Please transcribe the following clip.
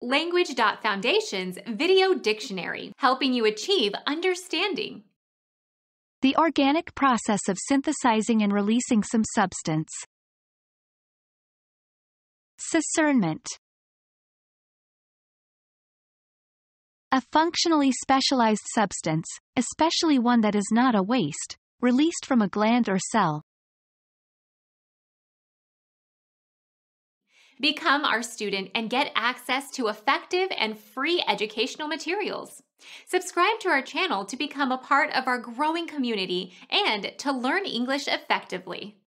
Language.Foundation's Video Dictionary, helping you achieve understanding. The organic process of synthesizing and releasing some substance. Discernment. A functionally specialized substance, especially one that is not a waste, released from a gland or cell. Become our student and get access to effective and free educational materials. Subscribe to our channel to become a part of our growing community and to learn English effectively.